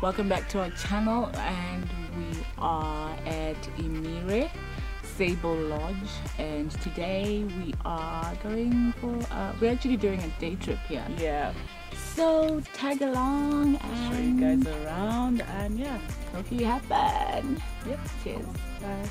Welcome back to our channel, and we are at Imire Lodge, and today we are going for we're actually doing a day trip here. Yeah, so tag along and show you guys around, and yeah, hope you have fun. Yep. Cheers. Bye.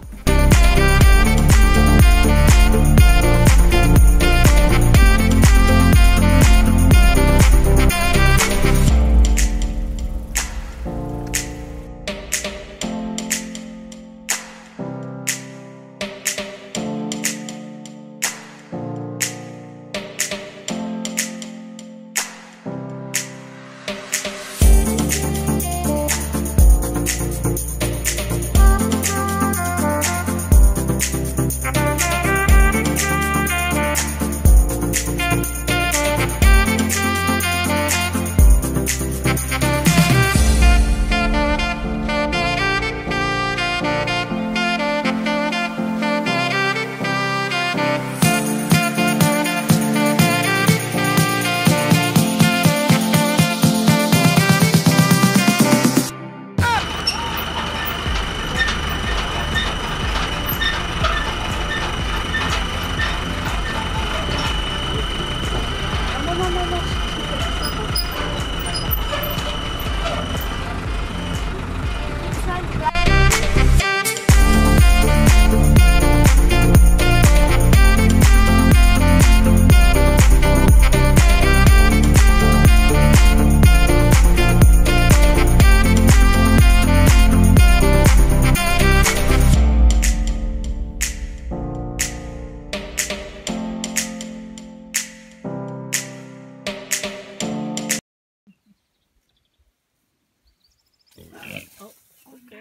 Oh, okay.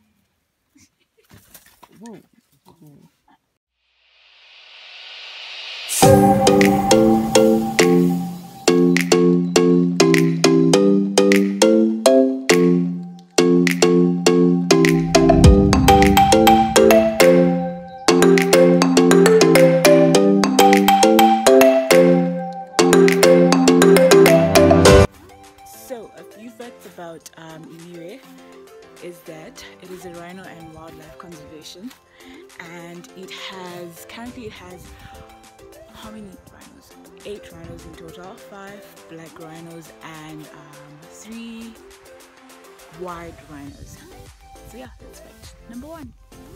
Whoa, cool. So, a few facts about Imire is that it is a rhino and wildlife conservation, and currently it has how many rhinos? 8 rhinos in total, 5 black rhinos and 3 white rhinos. So yeah, that's fact number 1.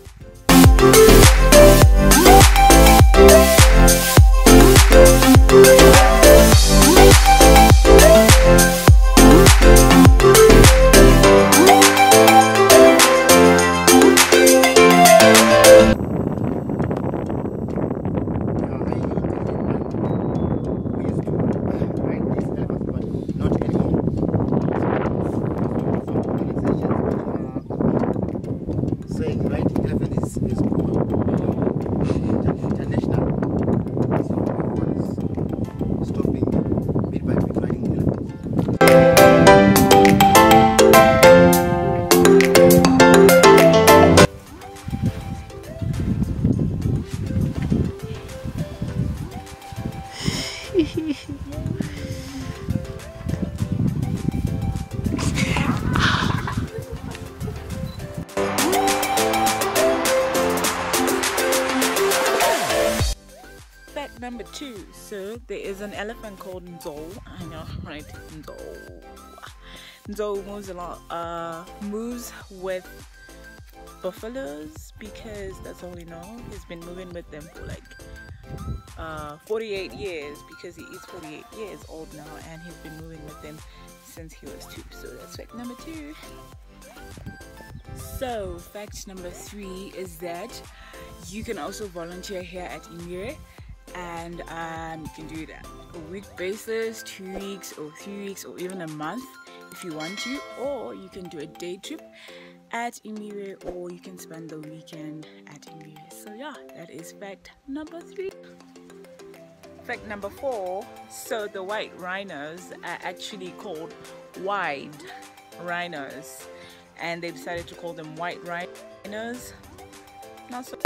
Fact number 2. So there is an elephant called Nzo. I know, right? Nzo moves with buffaloes because that's all we know. He's been moving with them for like 48 years because he is 48 years old now, and he's been moving with them since he was 2. So that's fact number 2. So fact number 3 is that you can also volunteer here at Imire, and you can do that a week basis, 2 weeks or 3 weeks or even a month if you want to, or you can do a day trip at Imire, or you can spend the weekend at Imire. So yeah, that is fact number 3. Fact number 4, so the white rhinos are actually called wide rhinos, and they decided to call them white rhinos. Not so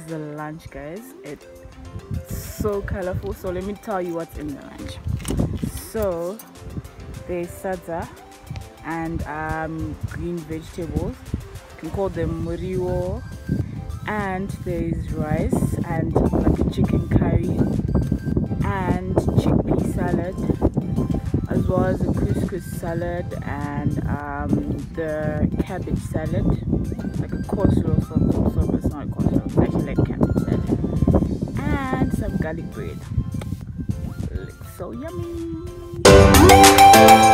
is the lunch, guys. It's so colorful. So let me tell you what's in the lunch. So there's sadza and green vegetables. You can call them muriwo. And there's rice and like a chicken curry and chickpea salad, as well as a couscous salad and the cabbage salad, like a coleslaw sort. It's not a coleslaw, it's actually like cabbage salad, and some garlic bread. Looks so yummy.